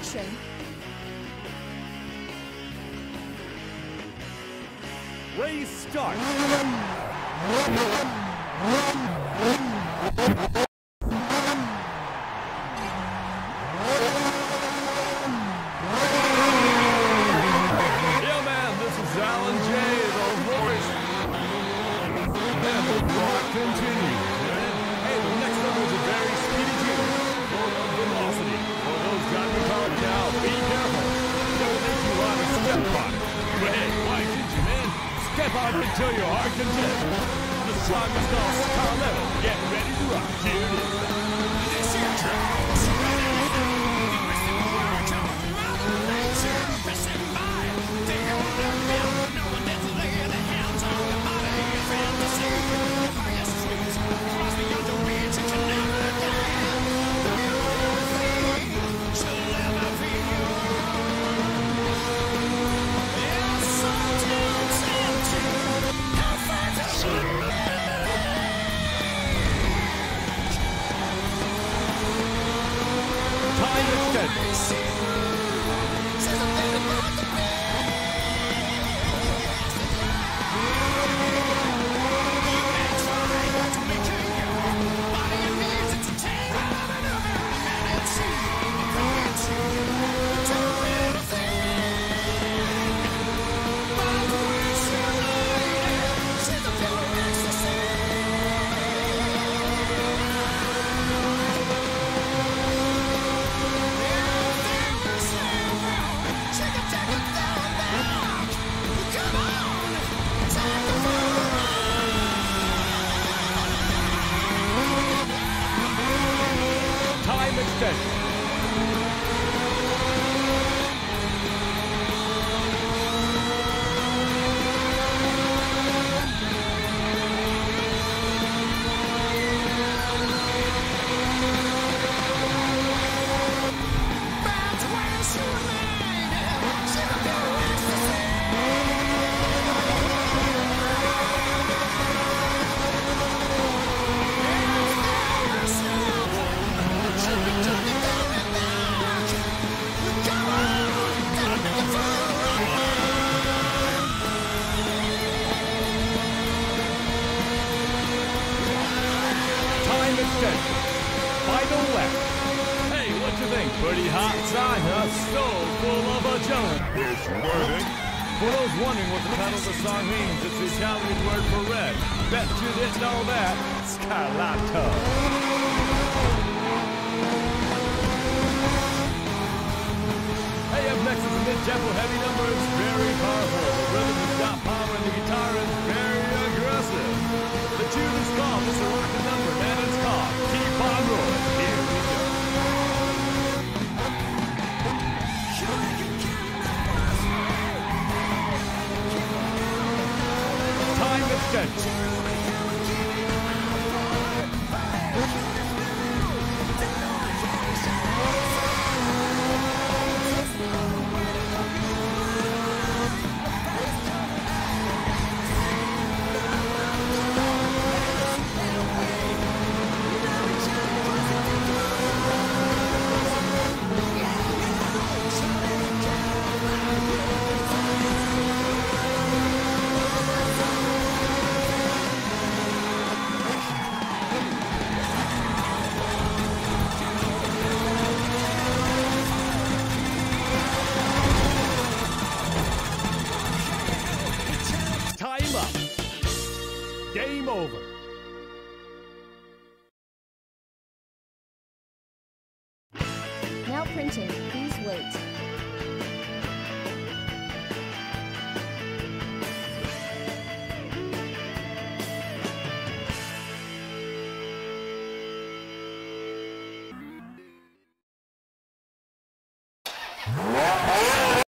action. Race start. Until your heart content. The song is called Car Level. Get ready to rock. Here it is. This your track. Pretty hot sign, huh? So full of adrenaline. It's working. For those wondering what the title of the song means, it's the Italian word for red. Bet you didn't know that. Scarlato. Hey, up next is a mid-tempo heavy number. It's very powerful. The rhythm has got power and the guitar is very aggressive. The tune is called, it's a rockin' number, and it's called Keep On Rolling. Here we go. Time extension. Game over. Now printing.